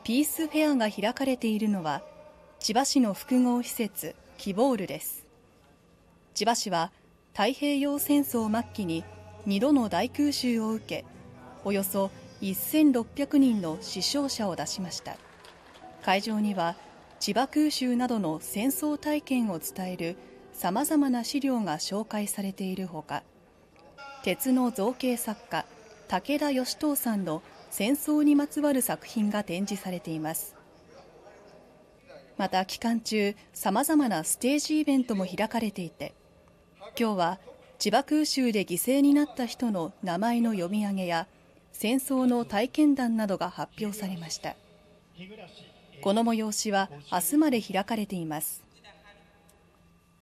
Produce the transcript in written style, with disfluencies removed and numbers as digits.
ピースフェアが開かれているのは千葉市の複合施設キボールです。千葉市は太平洋戦争末期に2度の大空襲を受け、およそ1600人の死傷者を出しました。会場には千葉空襲などの戦争体験を伝えるさまざまな資料が紹介されているほか、鉄の造形作家武田義藤さんの戦争にまつわる作品が展示されています。また期間中、さまざまなステージイベントも開かれていて、今日は千葉空襲で犠牲になった人の名前の読み上げや戦争の体験談などが発表されました。この催しは明日まで開かれています。